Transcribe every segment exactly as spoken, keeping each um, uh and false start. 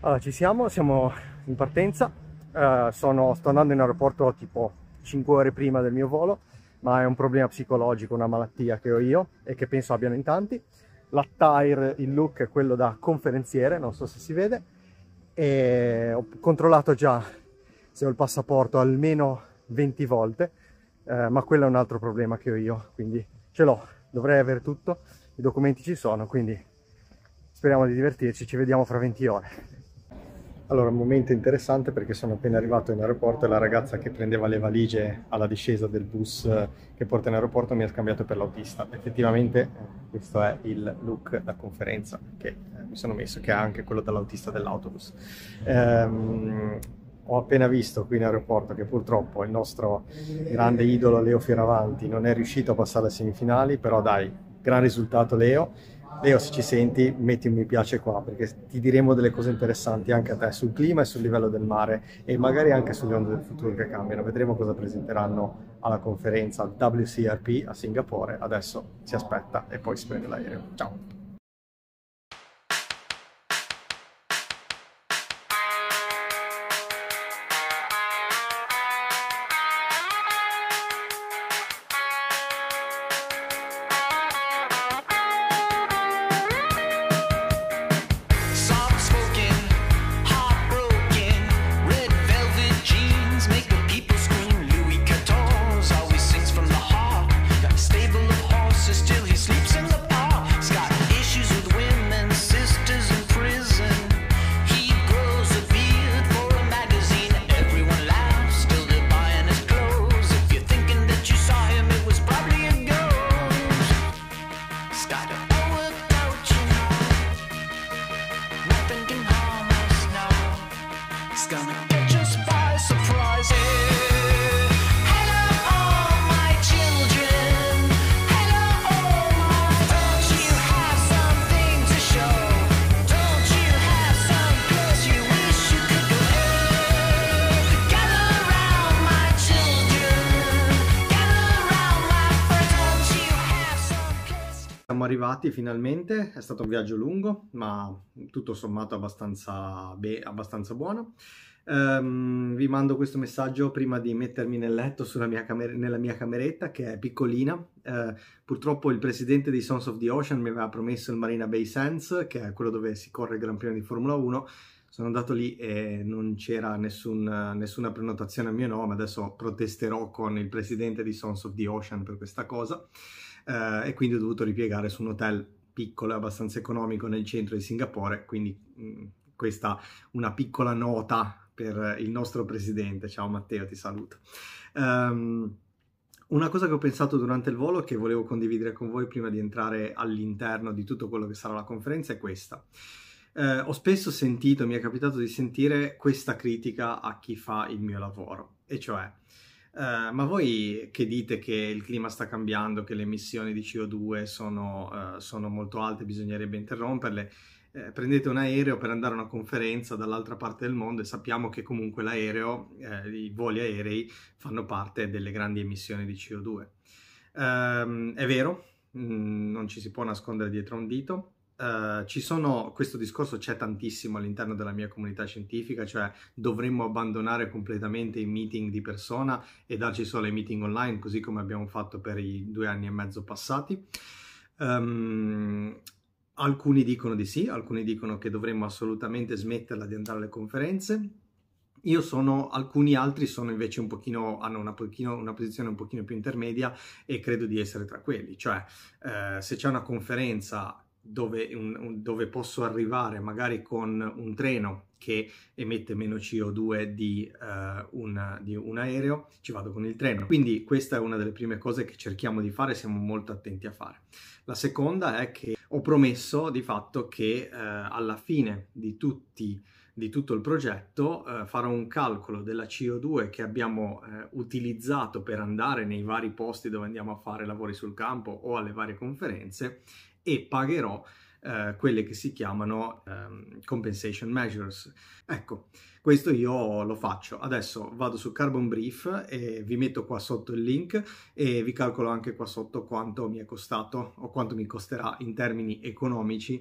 Allora, ci siamo, siamo in partenza, uh, sono, sto andando in aeroporto tipo cinque ore prima del mio volo, ma è un problema psicologico, una malattia che ho io e che penso abbiano in tanti. L'attire, il look è quello da conferenziere, non so se si vede, e ho controllato già se ho il passaporto almeno venti volte, uh, ma quello è un altro problema che ho io, quindi ce l'ho, dovrei avere tutto, i documenti ci sono, quindi speriamo di divertirci, ci vediamo fra venti ore. Allora, un momento interessante perché sono appena arrivato in aeroporto e la ragazza che prendeva le valigie alla discesa del bus che porta in aeroporto mi ha scambiato per l'autista. Effettivamente questo è il look da conferenza che eh, mi sono messo, che è anche quello dell'autista dell'autobus. Ehm, ho appena visto qui in aeroporto che purtroppo il nostro grande idolo Leo Fioravanti non è riuscito a passare alle semifinali, però dai, gran risultato Leo. Leo, se ci senti, metti un mi piace qua, perché ti diremo delle cose interessanti anche a te sul clima e sul livello del mare e magari anche sulle onde del futuro che cambiano. Vedremo cosa presenteranno alla conferenza al W C R P a Singapore. Adesso si aspetta e poi si prende l'aereo. Ciao! Siamo arrivati finalmente, è stato un viaggio lungo, ma tutto sommato abbastanza, beh, abbastanza buono. Um, vi mando questo messaggio prima di mettermi nel letto sulla mia nella mia cameretta, che è piccolina. Uh, purtroppo il presidente di Sons of the Ocean mi aveva promesso il Marina Bay Sands, che è quello dove si corre il Gran Premio di Formula uno. Sono andato lì e non c'era nessun, nessuna prenotazione a mio nome. Adesso protesterò con il presidente di Sons of the Ocean per questa cosa. Uh, e quindi ho dovuto ripiegare su un hotel piccolo e abbastanza economico nel centro di Singapore, quindi mh, questa una piccola nota per il nostro presidente. Ciao Matteo, ti saluto. Um, una cosa che ho pensato durante il volo, che volevo condividere con voi prima di entrare all'interno di tutto quello che sarà la conferenza, è questa. Uh, ho spesso sentito, mi è capitato di sentire questa critica a chi fa il mio lavoro, e cioè Uh, ma voi che dite che il clima sta cambiando, che le emissioni di C O due sono, uh, sono molto alte, bisognerebbe interromperle, eh, prendete un aereo per andare a una conferenza dall'altra parte del mondo e sappiamo che comunque l'aereo, eh, i voli aerei fanno parte delle grandi emissioni di C O due. Uh, è vero, mh, non ci si può nascondere dietro a un dito. Uh, ci sono, questo discorso c'è tantissimo all'interno della mia comunità scientifica, cioè dovremmo abbandonare completamente i meeting di persona e darci solo ai meeting online, così come abbiamo fatto per i due anni e mezzo passati. Um, alcuni dicono di sì, alcuni dicono che dovremmo assolutamente smetterla di andare alle conferenze. Io sono, alcuni altri sono invece un pochino, hanno una, pochino, una posizione un pochino più intermedia e credo di essere tra quelli, cioè uh, se c'è una conferenza Dove, un, dove posso arrivare magari con un treno che emette meno C O due di, uh, un, di un aereo, ci vado con il treno. Quindi questa è una delle prime cose che cerchiamo di fare, siamo molto attenti a fare. La seconda è che ho promesso di fatto che uh, alla fine di, tutti, di tutto il progetto uh, farò un calcolo della C O due che abbiamo uh, utilizzato per andare nei vari posti dove andiamo a fare lavori sul campo o alle varie conferenze, e pagherò eh, quelle che si chiamano um, compensation measures. Ecco, questo io lo faccio. Adesso vado su Carbon Brief e vi metto qua sotto il link e vi calcolo anche qua sotto quanto mi è costato o quanto mi costerà in termini economici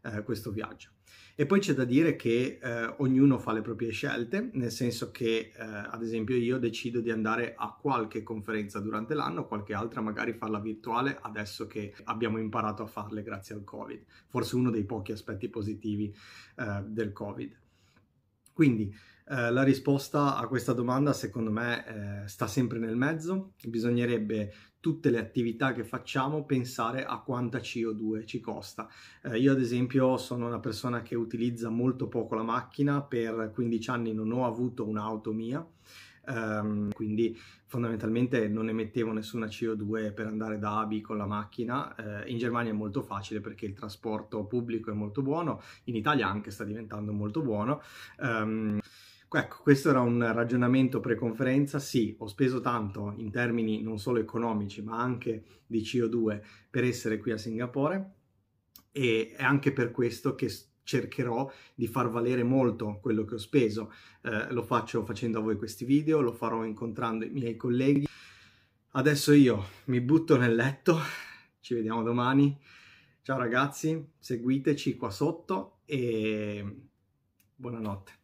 eh, questo viaggio. E poi c'è da dire che eh, ognuno fa le proprie scelte, nel senso che eh, ad esempio io decido di andare a qualche conferenza durante l'anno, qualche altra magari farla virtuale adesso che abbiamo imparato a farle grazie al Covid, forse uno dei pochi aspetti positivi eh, del Covid. Quindi eh, la risposta a questa domanda secondo me eh, sta sempre nel mezzo. Bisognerebbe tutte le attività che facciamo pensare a quanta C O due ci costa. Eh, io ad esempio sono una persona che utilizza molto poco la macchina, per quindici anni non ho avuto un'auto mia, ehm, quindi fondamentalmente non emettevo nessuna C O due per andare da A a B con la macchina. Eh, in Germania è molto facile perché il trasporto pubblico è molto buono, in Italia anche sta diventando molto buono. Um, ecco, questo era un ragionamento pre-conferenza. Sì, ho speso tanto in termini non solo economici ma anche di C O due per essere qui a Singapore, e è anche per questo che cercherò di far valere molto quello che ho speso. Eh, lo faccio facendo a voi questi video, lo farò incontrando i miei colleghi. Adesso io mi butto nel letto, ci vediamo domani. Ciao ragazzi, seguiteci qua sotto e buonanotte.